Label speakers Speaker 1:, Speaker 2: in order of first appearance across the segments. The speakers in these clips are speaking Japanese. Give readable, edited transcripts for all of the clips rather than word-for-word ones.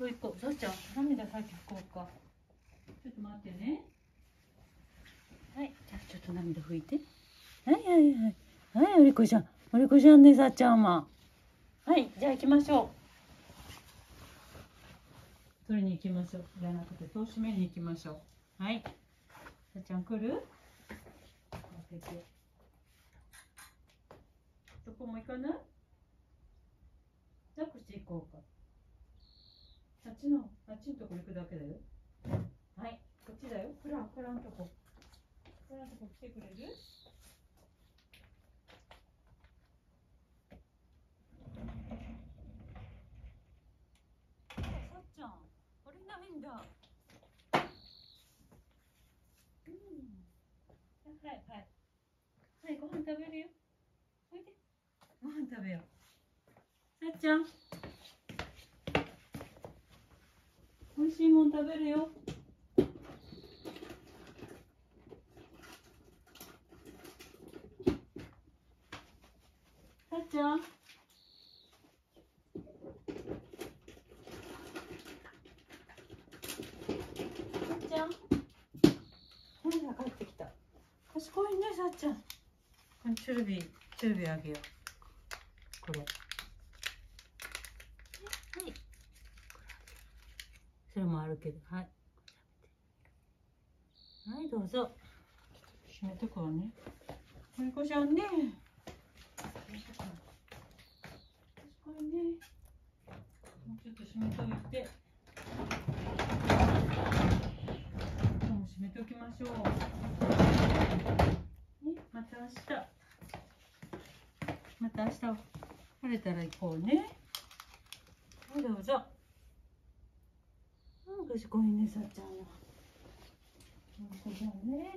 Speaker 1: こう行こう。さっちゃん、涙先拭こうか。ちょっと待ってね。はい、じゃあちょっと涙拭いて。はいはいはい。はい、おりこちゃん。おりこちゃんね、さっちゃんは。はい、じゃあ行きましょう。取りに行きましょう。じゃなくて、戸を閉めに行きましょう。はい。さっちゃん来る？開けて。どこも行かない？じゃあこっち行こうか。あっちのとこ行くだけだよ。はい、こっちだよ。ほらんとこ。ほらんとこ来てくれる？さっちゃん、あれないんだ。うん。はいはい。はい、ご飯食べるよ。おいで。ご飯食べよう。さっちゃん。美味しいもん食べるよ。さっちゃん。さっちゃん。ほら、帰ってきた。賢いね、さっちゃん。これチュルビあげよう。これ。はい。それもあるけど、はい。はい、どうぞ。ちょっと閉めとくわね。まりこちゃんね。賢いね。もうちょっと閉めといて。もう閉めておきましょう。ね、また明日。また明日晴れたら行こうね。はい、どうぞ。賢いね、さっちゃんは。賢いね。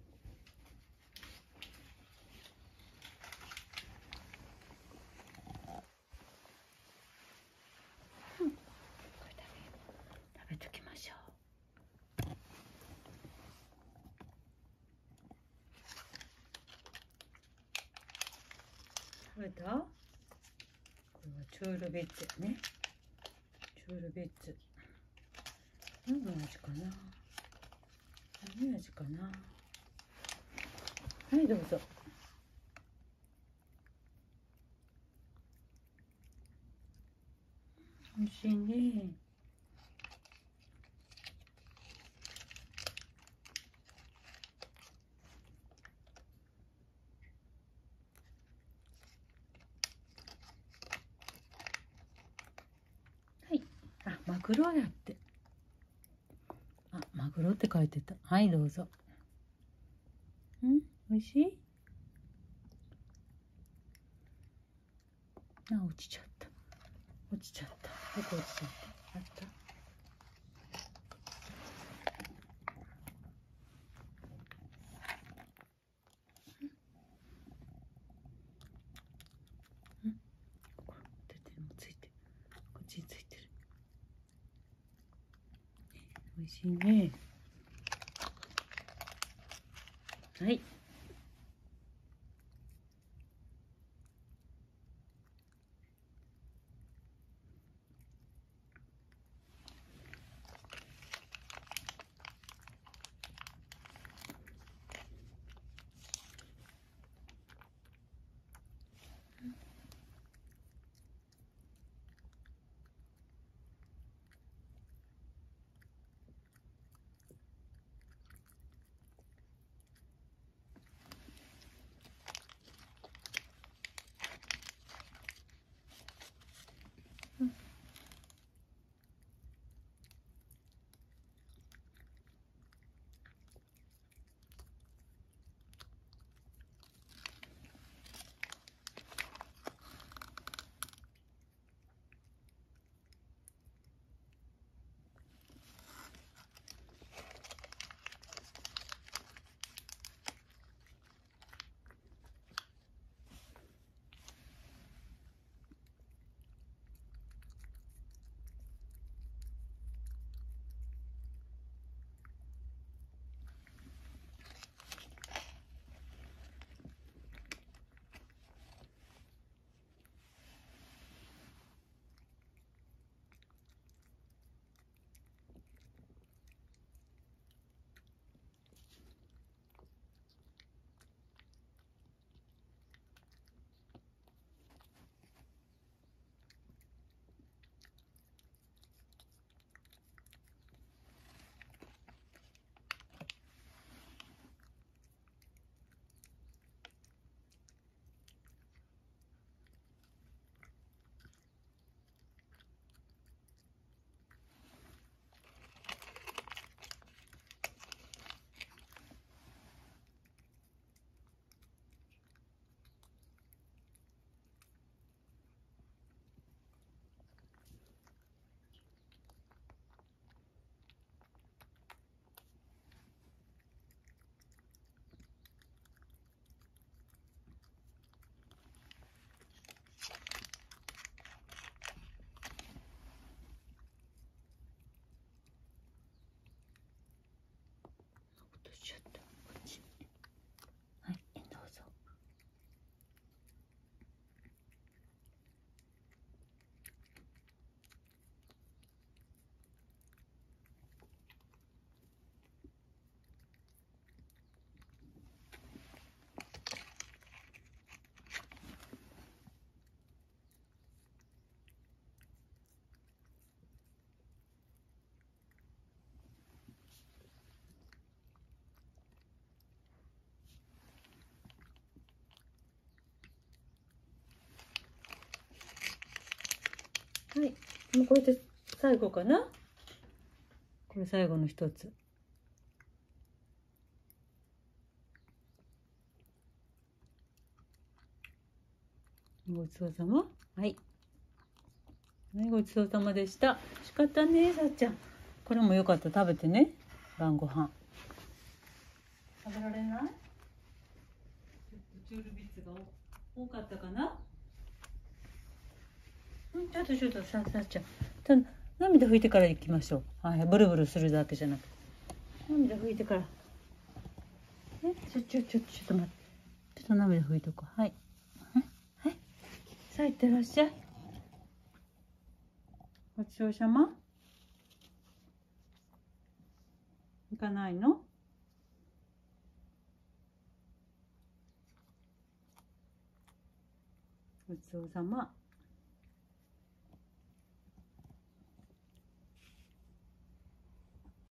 Speaker 1: 食べときましょう。食べた？これはチュールビッツね。チュールビッツ。何の味かな？何味かな？はい、どうぞ。美味しいね。はい。あ、マグロだって。あ、マグロって書いてた。はい、どうぞ。美味しい？あ、落ちちゃった。落ちちゃった。どこ落ちちゃった？あった？これ出てるのついてる。こっちについてる。美味しいね。はい。 もうこれで最後かな。これ最後の一つ。ごちそうさま。はい。はい、ごちそうさまでした。美味しかったね、さっちゃん。これもよかった、食べてね。晩ご飯。食べられない？ちょっとチュールビッツが多かったかな。ちょっとさっちゃん。涙拭いてから行きましょう。はい、ブルブルするだけじゃなくて。涙拭いてから。ちょっと待って。ちょっと涙拭いとこう。はい。はい。さあ、いってらっしゃい。ごちそうさま。行かないの？ごちそうさま。